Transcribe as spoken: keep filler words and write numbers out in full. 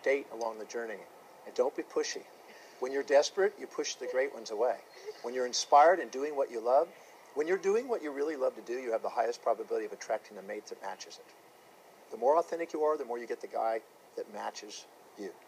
date along the journey. And don't be pushy. When you're desperate, you push the great ones away. When you're inspired and doing what you love, when you're doing what you really love to do, you have the highest probability of attracting a mate that matches it. The more authentic you are, the more you get the guy that matches you.